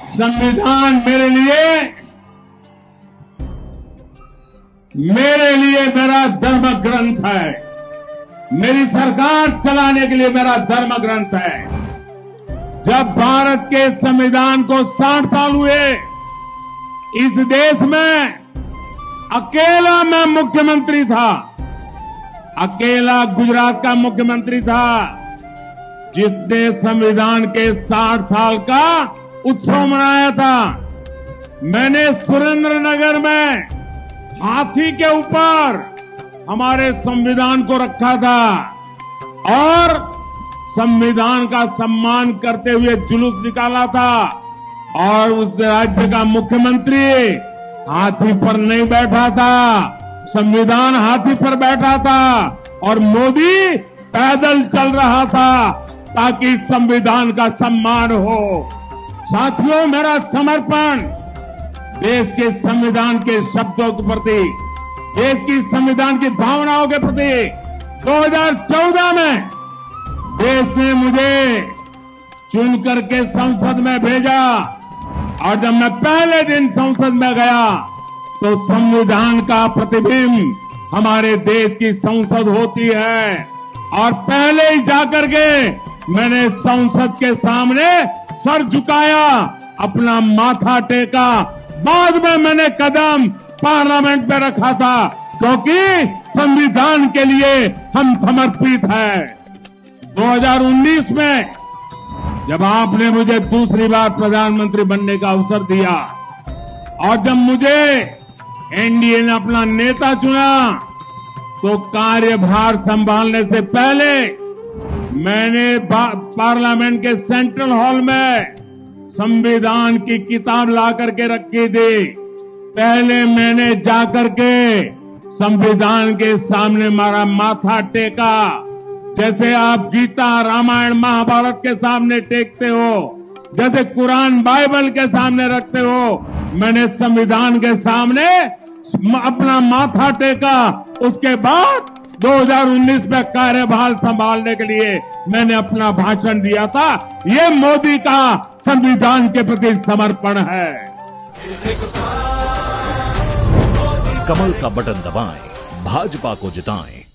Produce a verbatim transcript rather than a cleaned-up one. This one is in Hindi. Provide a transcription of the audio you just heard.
संविधान मेरे लिए मेरे लिए मेरा धर्म ग्रंथ है। मेरी सरकार चलाने के लिए मेरा धर्म ग्रंथ है। जब भारत के संविधान को साठ साल हुए, इस देश में अकेला मैं मुख्यमंत्री था, अकेला गुजरात का मुख्यमंत्री था जिसने संविधान के साठ साल का उत्सव मनाया था। मैंने सुरेंद्रनगर में हाथी के ऊपर हमारे संविधान को रखा था और संविधान का सम्मान करते हुए जुलूस निकाला था। और उस राज्य का मुख्यमंत्री हाथी पर नहीं बैठा था, संविधान हाथी पर बैठा था और मोदी पैदल चल रहा था ताकि संविधान का सम्मान हो। साथियों, मेरा समर्पण देश के संविधान के शब्दों के प्रति, देश की संविधान की भावनाओं के प्रति दो हज़ार चौदह में देश ने मुझे चुन करके संसद में भेजा और जब मैं पहले दिन संसद में गया तो संविधान का प्रतिबिंब हमारे देश की संसद होती है और पहले ही जाकर के मैंने संसद के सामने सर झुकाया, अपना माथा टेका। बाद में मैंने कदम पार्लियामेंट में रखा था क्योंकि संविधान के लिए हम समर्पित हैं। दो हज़ार उन्नीस में जब आपने मुझे दूसरी बार प्रधानमंत्री बनने का अवसर दिया और जब मुझे एनडीए ने अपना नेता चुना तो कार्यभार संभालने से पहले मैंने पार्लियामेंट के सेंट्रल हॉल में संविधान की किताब ला करके रखी थी। पहले मैंने जाकर के संविधान के सामने मारा माथा टेका, जैसे आप गीता, रामायण, महाभारत के सामने टेकते हो, जैसे कुरान, बाइबल के सामने रखते हो। मैंने संविधान के सामने अपना माथा टेका। उसके बाद दो हज़ार उन्नीस में कार्यभार संभालने के लिए मैंने अपना भाषण दिया था। ये मोदी का संविधान के प्रति समर्पण है। कमल का बटन दबाएं, भाजपा को जिताएं।